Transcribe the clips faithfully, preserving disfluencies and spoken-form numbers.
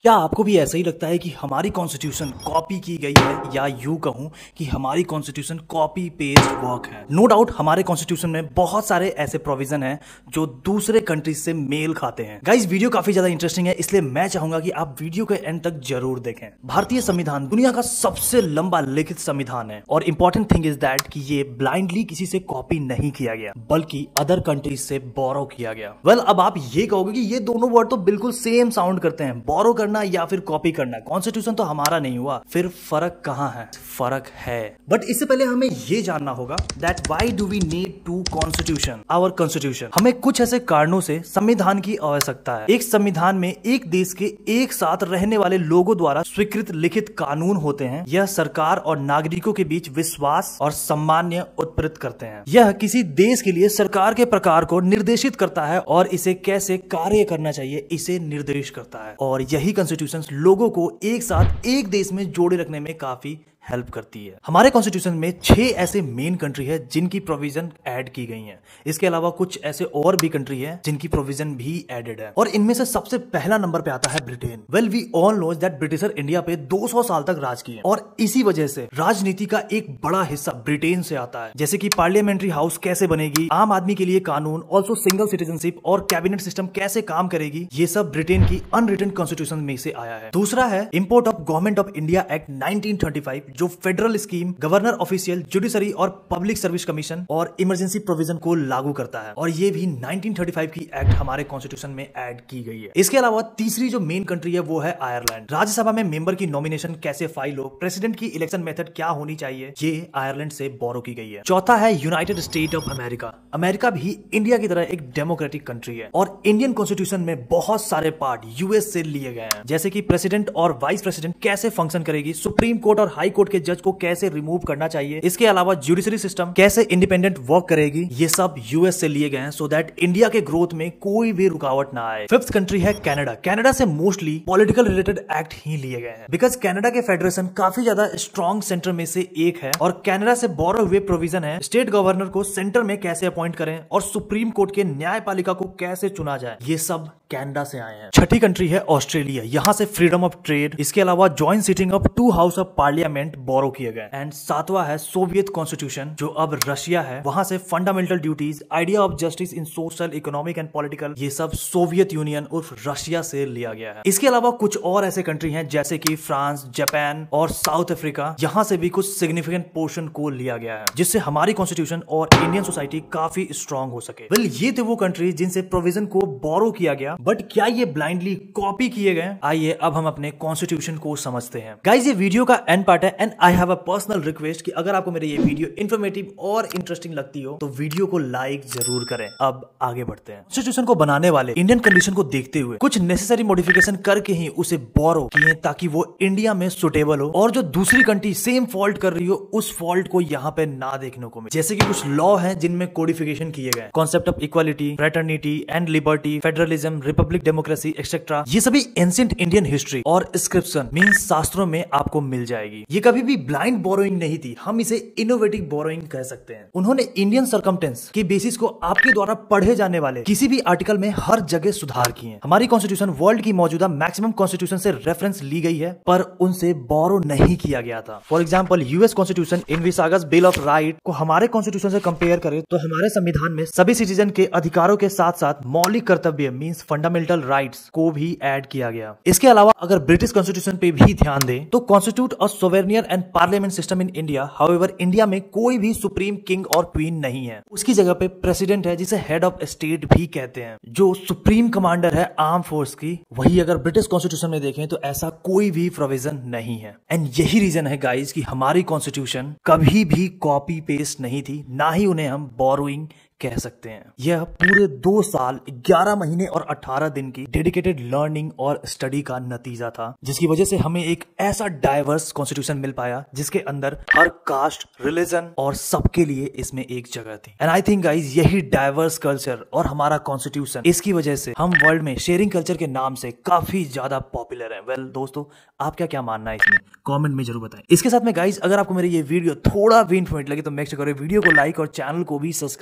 क्या आपको भी ऐसा ही लगता है कि हमारी कॉन्स्टिट्यूशन कॉपी की गई है, या यूं कहूं कि हमारी कॉन्स्टिट्यूशन कॉपी पेस्ट वर्क है? नो डाउट हमारे कॉन्स्टिट्यूशन में बहुत सारे ऐसे प्रोविजन हैं जो दूसरे कंट्रीज से मेल खाते हैं। गाइस, वीडियो काफी ज्यादा इंटरेस्टिंग है, इसलिए मैं चाहूंगा कि आप वीडियो के एंड तक जरूर देखें। भारतीय संविधान दुनिया का सबसे लंबा लिखित संविधान है और इंपॉर्टेंट थिंग इज दैट कि ये ब्लाइंडली किसी से कॉपी नहीं किया गया, बल्कि अदर कंट्रीज से बोरो किया गया। वेल well, अब आप ये कहोगे कि ये दोनों वर्ड तो बिल्कुल सेम साउंड करते हैं, बोरो करना या फिर कॉपी करना। कॉन्स्टिट्यूशन तो हमारा नहीं हुआ, फिर फर्क कहां है? फर्क है, बट इससे पहले हमें यह जानना होगा that why do we need to constitution our constitution. हमें कुछ ऐसे कारणों से संविधान की आवश्यकता है। एक संविधान में एक देश के एक साथ रहने वाले लोगों द्वारा स्वीकृत लिखित कानून होते हैं। यह सरकार और नागरिकों के बीच विश्वास और सम्मान्य उत्प्रेरित करते हैं। यह किसी देश के लिए सरकार के प्रकार को निर्देशित करता है और इसे कैसे कार्य करना चाहिए इसे निर्देश करता है। और यही कॉन्स्टिट्यूशन लोगों को एक साथ एक देश में जोड़े रखने में काफी हेल्प करती है। हमारे कॉन्स्टिट्यूशन में छह ऐसे मेन कंट्री है जिनकी प्रोविजन ऐड की गई हैं। इसके अलावा कुछ ऐसे और भी कंट्री है जिनकी प्रोविजन भी एडेड है, और इनमें से सबसे पहला नंबर पे आता है Britain. Well we all know that Britisher India पे दो सौ साल तक राज किए और इसी वजह से राजनीति का एक बड़ा हिस्सा ब्रिटेन से आता है, जैसे कि पार्लियामेंट्री हाउस कैसे बनेगी, आम आदमी के लिए कानून, ऑल्सो सिंगल सिटीजनशिप और कैबिनेट सिस्टम कैसे काम करेगी, ये सब ब्रिटेन की अनरिटन कॉन्स्टिट्यूशन में से आया है। दूसरा है import of government of India act nineteen thirty five, जो federal scheme, governor official, judiciary और पब्लिक सर्विस कमीशन और इमरजेंसी प्रोविजन को लागू करता है, और ये भी नाइनटीन थर्टी फाइव की एक्ट हमारे कॉन्स्टिट्यूशन में ऐड की गई है। इसके अलावा तीसरी जो मेन कंट्री है वो है आयरलैंड। राज्यसभा में मेंबर की नॉमिनेशन कैसे फाइल हो, प्रेसिडेंट की इलेक्शन मेथड क्या होनी चाहिए, ये आयरलैंड से बोरो की गई है। चौथा है united state of America. America भी इंडिया की तरह एक डेमोक्रेटिक कंट्री है और इंडियन कॉन्स्टिट्यूशन में बहुत सारे पार्ट यूएस से लिए गए हैं, जैसे कि प्रेसिडेंट और वाइस प्रेसिडेंट कैसे फंक्शन करेगी, सुप्रीम कोर्ट और हाई कोर्ट के जज को कैसे रिमूव करना चाहिए, इसके अलावा जुडिशरी सिस्टम कैसे इंडिपेंडेंट वर्क करेगी, ये सब यूएस से लिए गए हैं सो दैट इंडिया के ग्रोथ में कोई भी रुकावट ना आए। फिफ्थ कंट्री है कनाडा। कनाडा से मोस्टली पॉलिटिकल रिलेटेड एक्ट ही लिए गए हैं, बिकॉज कनाडा के फेडरेशन काफी ज्यादा स्ट्रॉन्ग सेंटर में से एक है और कनाडा से बोरो हुए प्रोविजन है स्टेट गवर्नर को सेंटर में कैसे अपॉइंट करें और सुप्रीम कोर्ट के न्यायपालिका को कैसे चुना जाए, ये सब कनाडा से आए हैं। छठी कंट्री है ऑस्ट्रेलिया। यहाँ से फ्रीडम ऑफ ट्रेड, इसके अलावा joint sitting of two house of parliament borrow किए गए। एंड सातवां है सोवियत कॉन्स्टिट्यूशन, जो अब रशिया है। वहां से fundamental duties, idea of justice in social, economic and political, ये सब सोवियत यूनियन उर्फ रशिया से लिया गया है। इसके अलावा कुछ और ऐसे कंट्री हैं जैसे कि फ्रांस, जापान और साउथ अफ्रीका। यहाँ से भी कुछ सिग्निफिकेंट पोर्शन को लिया गया है, जिससे हमारी कॉन्स्टिट्यूशन और इंडियन सोसाइटी काफी स्ट्रॉन्ग हो सके। वेल ये थे वो कंट्री जिनसे प्रोविजन को बोरो किया गया, बट क्या ये ब्लाइंडली कॉपी किए गए? आइए अब हम अपने कॉन्स्टिट्यूशन को समझते हैं। गाइस, ये वीडियो का एंड पार्ट है and I have a personal request कि अगर आपको मेरे ये वीडियो इन्फॉर्मेटिव और इंटरेस्टिंग लगती हो तो वीडियो को लाइक जरूर करें। अब आगे बढ़ते हैं। कॉन्स्टिट्यूशन को बनाने वाले इंडियन कंडीशन को देखते हुए कुछ नेसेसरी मॉडिफिकेशन करके ही उसे बोरो किए ताकि वो इंडिया में सुटेबल हो और जो दूसरी कंट्री सेम फॉल्ट कर रही हो उस फॉल्ट को यहाँ पे ना देखने को मिले। जैसे कि कुछ लॉ है जिनमें कोडिफिकेशन किए गए, concept of equality, fraternity and liberty, federalism, republic democracy etcetera. ये सभी एंशिएंट इंडियन हिस्ट्री और स्क्रिप्शन मींस शास्त्रों में आपको मिल जाएगी। ये कभी भी ब्लाइंड बोरोइंग नहीं थी, हम इसे इनोवेटिव बोरोइंग कह सकते हैं। उन्होंने इंडियन सर्कमटेंस के बेसिस को आपके द्वारा पढ़े जाने वाले किसी भी आर्टिकल में हर जगह सुधार किए। हमारी कॉन्स्टिट्यूशन वर्ल्ड की मौजूदा मैक्सिमम कॉन्स्टिट्यूशन से रेफरेंस ली गई है, पर उनसे बोरो नहीं किया गया था। For example, US constitution envisages bill of right को हमारे कॉन्स्टिट्यूशन से कंपेयर करें तो हमारे संविधान में सभी सिटीजन के अधिकारों के साथ साथ मौलिक कर्तव्य मींस फंडामेंटल राइट्स को भी ऐड किया गया। इसके अलावा अगर ब्रिटिश कॉन्स्टिट्यूशन पे भी ध्यान दें तो कॉन्स्टिट्यूट अ सोवेनियर and parliament system in India. However India में कोई भी सुप्रीम किंग और क्वीन नहीं है, उसकी जगह पे प्रेसिडेंट है जिसे हेड ऑफ स्टेट भी कहते हैं, जो सुप्रीम कमांडर है आर्म फोर्स की। वही अगर ब्रिटिश कॉन्स्टिट्यूशन में देखें तो ऐसा कोई भी प्रोविजन नहीं है। एंड यही रीजन है गाइस कि हमारी कॉन्स्टिट्यूशन कभी भी कॉपी पेस्ट नहीं थी, ना ही उन्हें हम बोरोइंग कह सकते हैं। यह पूरे दो साल ग्यारह महीने और अठारह दिन की डेडिकेटेड लर्निंग और स्टडी का नतीजा था, जिसकी वजह से हमें एक ऐसा डाइवर्स कॉन्स्टिट्यूशन मिल पाया जिसके अंदर हर कास्ट, रिलीजन और सबके लिए इसमें एक जगह थी। एंड आई थिंक गाइस यही डाइवर्स कल्चर और हमारा कॉन्स्टिट्यूशन, इसकी वजह से हम वर्ल्ड में शेयरिंग कल्चर के नाम से काफी ज्यादा पॉपुलर है। वेल well, दोस्तों, आपका क्या मानना है इसमें कमेंट में जरूर बताएं। इसके साथ में गाइस अगर आपको मेरी ये वीडियो थोड़ा भी इन्फॉर्मेटिव लगे तो मेक श्योर करें वीडियो को लाइक और चैनल को भी सब्सक्राइब जरूर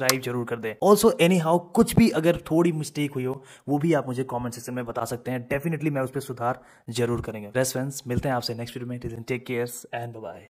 कर दे। ऑल्सो एनी हाउ कुछ भी अगर थोड़ी मिस्टेक हुई हो वो भी आप मुझे कॉमेंट सेक्शन में बता सकते हैं, डेफिनेटली मैं उस पर सुधार जरूर करेंगे। बेस्ट फ्रेंड्स, मिलते हैं आपसे नेक्स्ट वीडियो में। Take care and bye.